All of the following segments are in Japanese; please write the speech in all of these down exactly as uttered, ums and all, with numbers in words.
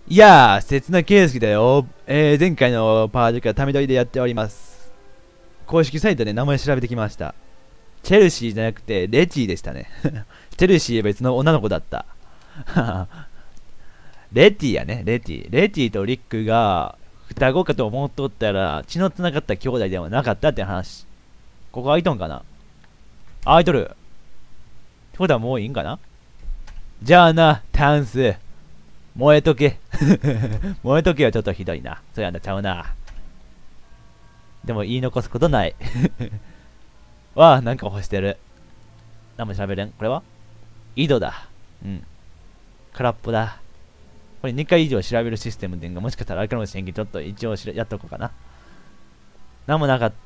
いやー、刹那圭介だよ。えー、前回のパージからため撮りでやっております。公式サイトで名前調べてきました。チェルシーじゃなくて、レチーでしたね。チェルシーは別の女の子だった。レティやね、レティ。レティとリックが双子かと思っとったら、血の繋がった兄弟ではなかったって話。ここ開いとんかな？あ、開いとる。ってことはもういいんかな？じゃあな、タンス。燃えとけ。燃えとけはちょっとひどいな。そうやんなちゃうな。でも言い残すことない。わあ、なんか干してる。何も喋れん。これは井戸だ。うん。空っぽだ。これにかい以上調べるシステムっていうのがもしかしたらあるかもしれんけど、ちょっと一応しらやっとこうかな。なんもなかった。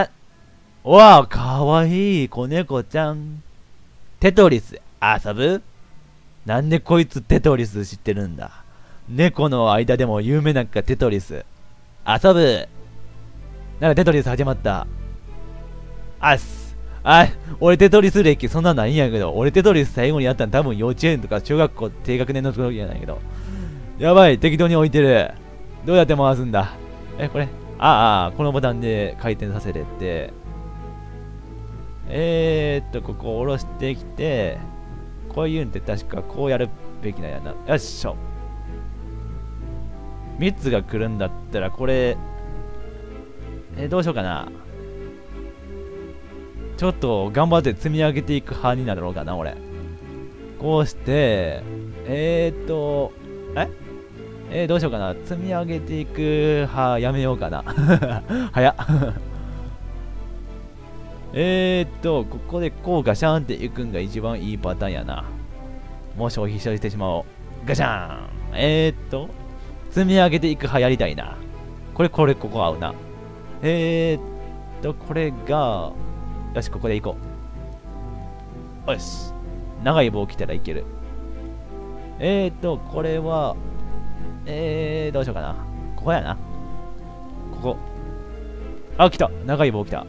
わあ、かわいい子猫ちゃん。テトリス、遊ぶ？なんでこいつテトリス知ってるんだ？猫の間でも有名なんかテトリス。遊ぶ。なんかテトリス始まった。あっす。あ、俺テトリス歴そんなないんやけど、俺テトリス最後にやったの多分幼稚園とか小学校低学年の時やないけど。やばい、適当に置いてる。どうやって回すんだ？え、これ。ああ、このボタンで回転させれって。えーっと、ここを下ろしてきて、こういうんって確かこうやるべきなんやな。よっしょ。みっつが来るんだったら、これ、えー、どうしようかな。ちょっと頑張って積み上げていく派になろうかな、俺。こうして、えーっと、ええー、どうしようかな。積み上げていく派やめようかな。早っ。えーっと、ここでこうガシャンっていくんが一番いいパターンやな。もう消費してしまおう。ガシャン。えーっと、積み上げていく派やりたいな。これ、これ、ここ合うな。えーっと、これが、よし、ここで行こう。よし。長い棒来たらいける。えーっと、これは、えー、どうしようかな。ここやな。ここ。あ、来た。長い棒来た。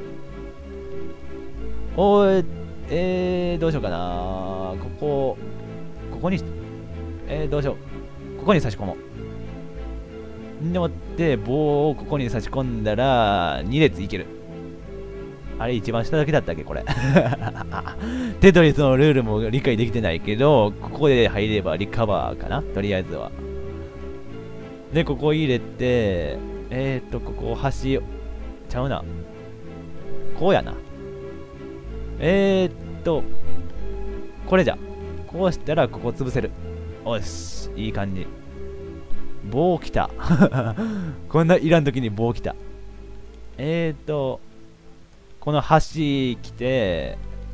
おー、えー、どうしようかな。ここ、ここに、えー、どうしよう。ここに差し込もう。でもって、棒をここに差し込んだら、に列いける。あれ、一番下だけだったっけ、これ。テトリスのルールも理解できてないけど、ここで入ればリカバーかな、とりあえずは。で、ここ入れて、えーっと、ここ、端、ちゃうな。こうやな。えーっと、これじゃ。こうしたらここ潰せる。よし、いい感じ。棒来た。こんないらん時に棒来た。えーっと、この端来て、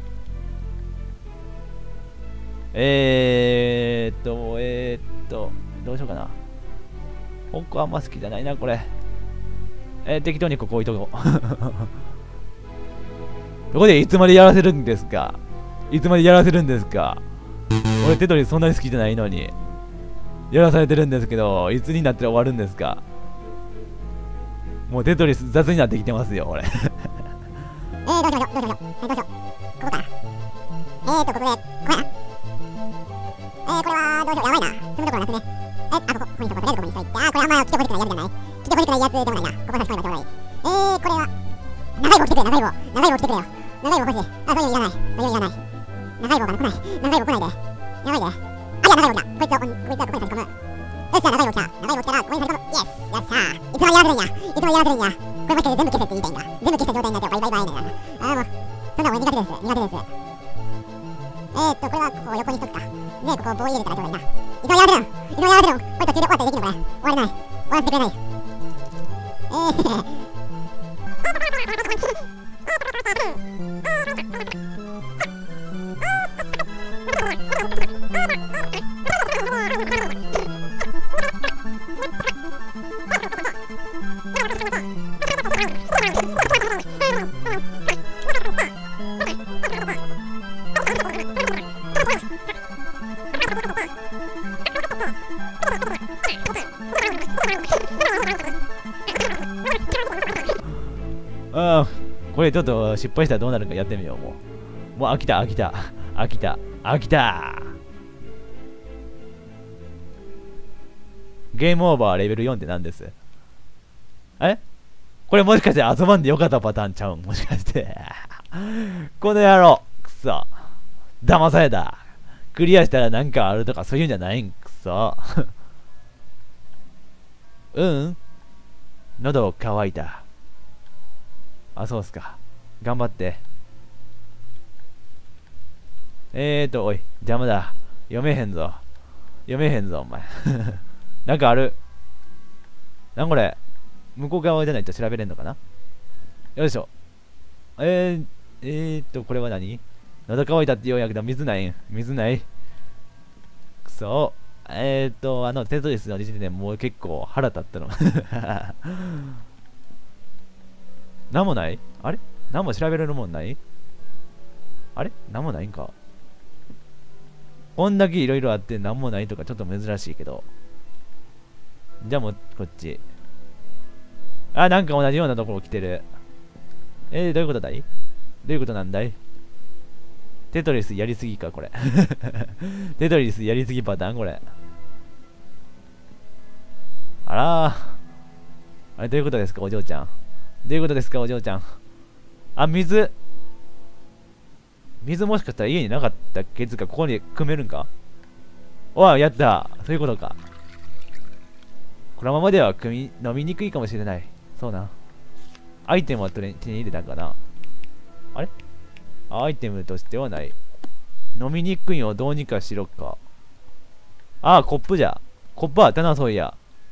えーっと、えーっと、どうしようかな。ここあんま好きじゃないな、これ。えー、適当にここ置いとこう。どこでいつまでやらせるんですか？いつまでやらせるんですか？俺テトリスそんなに好きじゃないのに。やらされてるんですけど、いつになったら終わるんですか？もうテトリス雑になってきてますよ、俺。えー、どうしよう、どうしよう、どうしよう。えー、どうしよう。ここか。えーと、ここで、ここや。えー、これは、どうしよう、やばいな。進むところなくね。え、あ、ここ、ここにしとこう。とりあえずここにしといて。あー、これあんま来てほしくないやつじゃない。来てほしくないやつでもないな。ここ差し込めばちょうどいい。えー、これは、長い棒来てくれ、長い棒。長い棒来てくれよ。長い棒欲しい。あ、そういうのいらない。そういうのいらない。長い棒が来ない。長い棒来ないで。やばいで。あ、いや、長い棒来た。こいつは、こいつはここに差し込む。よっしゃ、長い棒来た。長い棒来たら、ここに差し込む。イエス。よっしゃー。いつまでやらせるんや。いつまでやらせるんや。これもしかして全部消せって言いたいんだ。全部消した状態になってバイバイバイねんな。あーもう、そんな俺苦手です。苦手です。えーっと、これはここを横にしとくか。で、ここを棒入れたらちょうどいいな。いつまでやらせるん？いつまでやらせるん？これ途中で終わったらできるのこれ。終われない。終わらせてくれない。えーああ、これちょっと失敗したらどうなるかやってみよう、もう。もう飽きた、飽きた、飽きた、飽きた。 ゲームオーバーレベルよんって何です？えこれもしかして遊ばんでよかったパターンちゃうんもしかして。この野郎くそ騙された。クリアしたらなんかあるとかそういうんじゃないんくそ。うん、喉乾いた。あ、そうっすか。頑張って。えーと、おい、邪魔だ。読めへんぞ。読めへんぞ、お前。なんかある。なんこれ。向こう側じゃないと調べれんのかな。よいしょ。えー、えーと、これは何？喉乾いたって言うんやけど、水ないん。水ない。くそ。えーと、あの、テトリスの時点でもう結構腹立ったの。なんもない？あれなんも調べれるもんない？あれなんもないんか。こんだけいろいろあってなんもないとかちょっと珍しいけど。じゃあもうこっち。あ、なんか同じようなところ来てる。えー、どういうことだい？どういうことなんだい？テトリスやりすぎか、これ。テトリスやりすぎパターンこれ。あらー。あれ、どういうことですか、お嬢ちゃん。どういうことですか、お嬢ちゃん。あ、水。水もしかしたら家になかったっけ？つか、ここに組めるんか？おい、やった。そういうことか。このままでは組み、飲みにくいかもしれない。そうな。アイテムは手に入れたんかな？あれ？アイテムとしてはない。飲みにくいのをどうにかしろか。ああ、コップじゃ。コップあったな、そういや。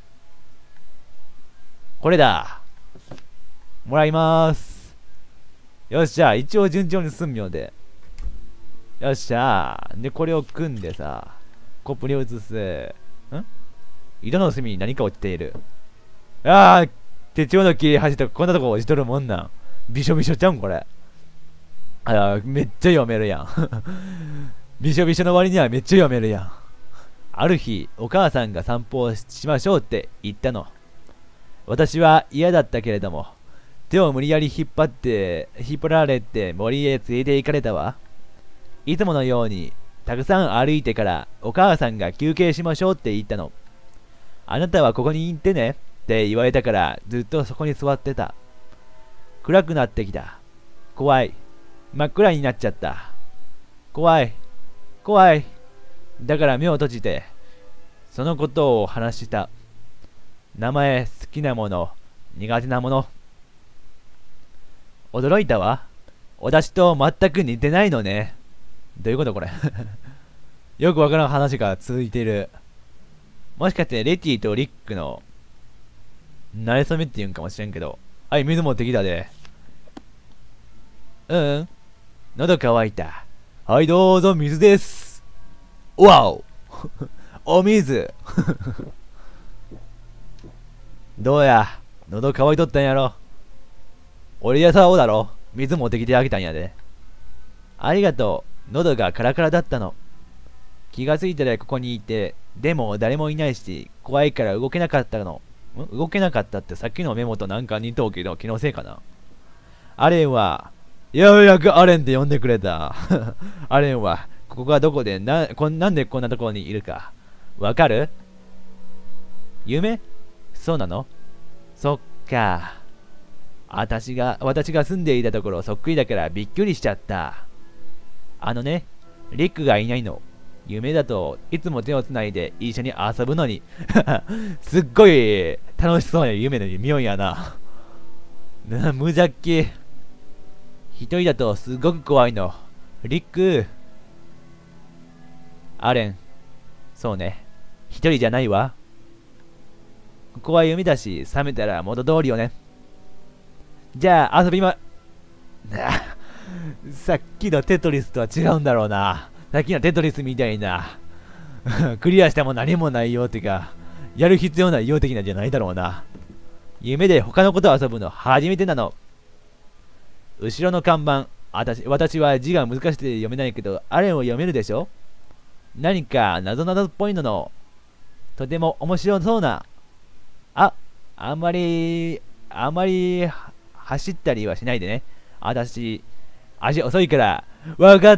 これだ。もらいまーす。よっしゃ、一応順調に進むようで。よっしゃー。で、これを組んでさ、コップに移す。ん？井戸の隅に何か落ちている。ああ、手帳の切れ端とかこんなとこ落ちとるもんなん。びしょびしょちゃうんこれ。ああ、めっちゃ読めるやん。びしょびしょの割にはめっちゃ読めるやん。ある日、お母さんが散歩をしましょうって言ったの。私は嫌だったけれども、手を無理やり引っ張って、引っ張られて森へ連れて行かれたわ。いつものように、たくさん歩いてからお母さんが休憩しましょうって言ったの。あなたはここに行ってねって言われたからずっとそこに座ってた。暗くなってきた。怖い。真っ暗になっちゃった。怖い。怖い。だから目を閉じて、そのことを話した。名前、好きなもの、苦手なもの。驚いたわ。私と全く似てないのね。どういうことこれ。よくわからん話が続いている。もしかしてレティとリックの馴れ初めって言うんかもしれんけど。はい、水持ってきたで。うん。喉乾いた。はい、どうぞ、水です。わおお水どうや、喉乾いとったんやろ。俺やさおだろ。水持ってきてあげたんやで。ありがとう。喉がカラカラだったの。気がついたらここにいて、でも誰もいないし、怖いから動けなかったの。ん動けなかったってさっきのメモとなんか似とうけど気のせいかな。アレンは、ようやくアレンって呼んでくれた。アレンは、ここがどこでな、こんなんでこんなところにいるか。わかる？夢？そうなの？そっか。私が、私が住んでいたところそっくりだからびっくりしちゃった。あのね、リックがいないの。夢だといつも手をつないで一緒に遊ぶのに。すっごい楽しそうな夢の見よんやな。な無邪気。一人だとすごく怖いの。リック。アレン。そうね。一人じゃないわ。ここは夢だし、覚めたら元通りよね。じゃあ遊びま、さっきのテトリスとは違うんだろうな。さっきのテトリスみたいな。クリアしても何もないよってか、やる必要ないよ的なんじゃないだろうな。夢で他のことを遊ぶの初めてなの。後ろの看板、あたし、私は字が難しくて読めないけど、あれを読めるでしょ？何か謎々っぽいのの、とても面白そうな。あ、あんまり、あんまり走ったりはしないでね。あたし、足遅いから。わかった。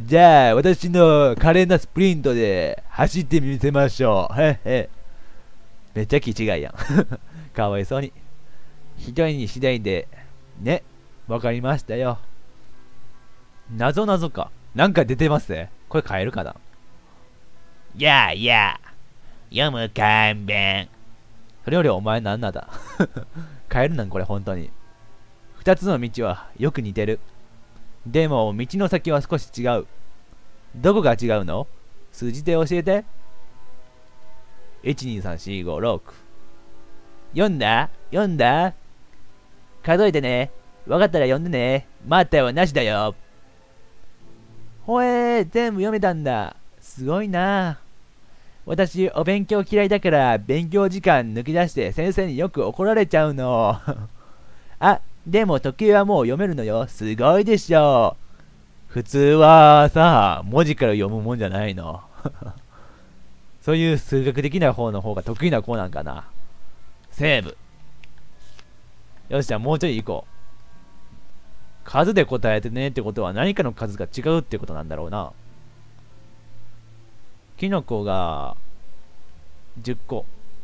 じゃあ、私の華麗なスプリントで走ってみせましょう。へへ。 めっちゃ気違いやん。かわいそうに。一人に次第で、ね。わかりましたよ。なぞなぞか。なんか出てますね。これ変えるかな。やあやあ。読む看板。それよりお前なんなんだ。変えるなんこれ本当に。二つの道はよく似てる。でも道の先は少し違う。どこが違うの？数字で教えて。いち、に、さん、し、ご、ろく。読んだ？読んだ？数えてね。わかったら読んでね。待ったよなしだよ。ほえー、全部読めたんだ。すごいな。私、お勉強嫌いだから、勉強時間抜き出して先生によく怒られちゃうの。あ、でも時計はもう読めるのよ。すごいでしょ。普通はさ、文字から読むもんじゃないの。そういう数学的な方の方が得意な子なんかな。セーブ。よし、じゃあもうちょい行こう。数で答えてねってことは何かの数が違うってことなんだろうな。キノコがじゅっこ。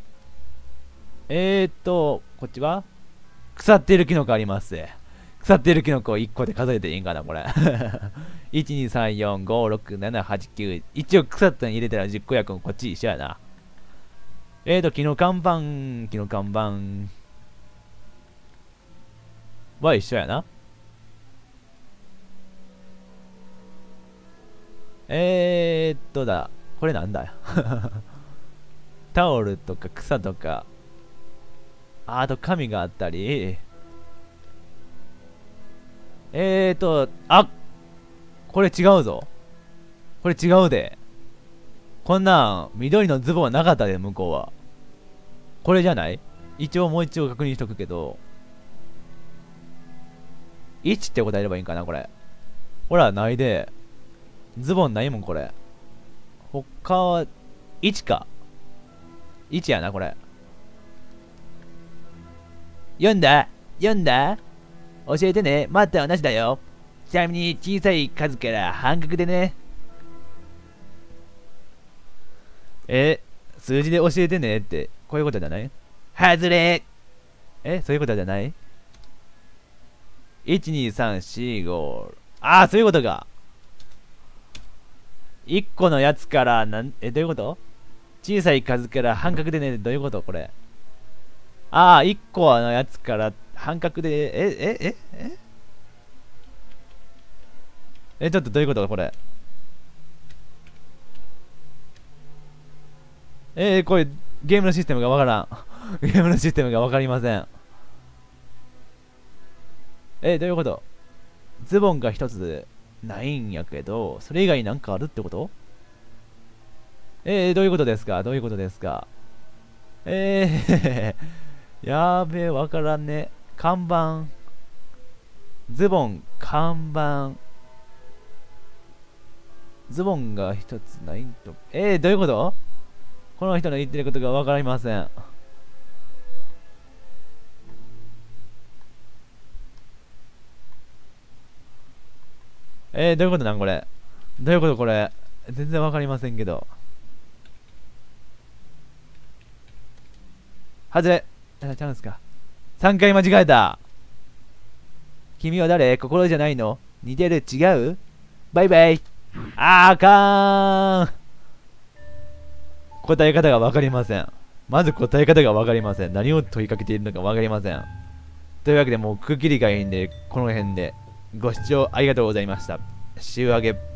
えーっと、こっちは腐っているキノコあります。腐っているキノコをいっこで数えていいんかな、これ。いち、に、さん、よん、ご、ろく、なな、はち、きゅう。一応腐ったの入れたらじゅっこやくん、こっち一緒やな。えーと、木の看板、木の看板は一緒やな。えーっとだ、これなんだよ。タオルとか草とか、あと紙があったり、えーと、あ、これ違うぞ。これ違うで。こんなん、緑のズボンはなかったで、向こうは。これじゃない？一応もう一応確認しとくけど、いちって答えればいいんかな、これ。ほら、ないで。ズボンないもん、これ。他は、いちか。いちやな、これ。読んだ？読んだ？教えてね。待ったはなしだよ。ちなみに小さい数から半角でね。え、数字で教えてねって、こういうことじゃない？外れ。え、そういうことじゃない？ いち、に、さん、よん、ご。ああ、そういうことか。いっこのやつからなん、え、どういうこと？小さい数から半角でね、どういうことこれ。ああ、いっこのやつから半角で、え、え、え、ええ、ちょっとどういうことこれ。えー、これ、ゲームのシステムがわからん。ゲームのシステムがわかりません。えー、どういうこと？ズボンが一つないんやけど、それ以外になんかあるってこと？えー、どういうことですか？どういうことですか？えー、やーべえ、わからんね。看板。ズボン、看板。ズボンが一つないと。えー、どういうこと？この人の言ってることがわかりません。えー、どういうことなんこれ。どういうことこれ。全然わかりませんけど。外れ。あ、ちゃうんすか。さんかい間違えた。君は誰？心じゃないの？似てる？違う？バイバイ。あー、あかーん。答え方がわかりません。まず答え方がわかりません。何を問いかけているのかわかりません。というわけでもう区切りがいいんで、この辺でご視聴ありがとうございました。週上げ。